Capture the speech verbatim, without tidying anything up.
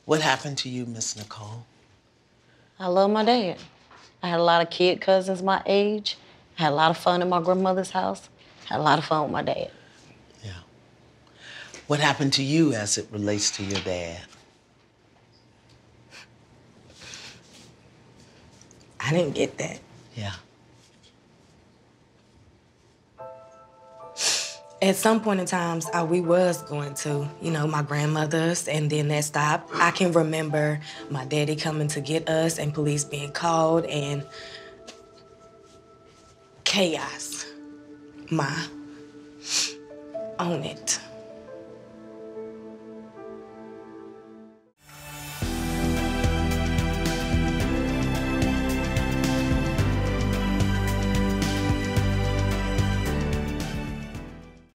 What happened to you, Miss Nichole? I love my dad. I had a lot of kid cousins my age. I had a lot of fun at my grandmother's house. I had a lot of fun with my dad. Yeah. What happened to you as it relates to your dad? I didn't get that. Yeah. At some point in times, I, we was going to, you know, my grandmother's, and then that stopped. I can remember my daddy coming to get us and police being called and chaos. Ma, own it.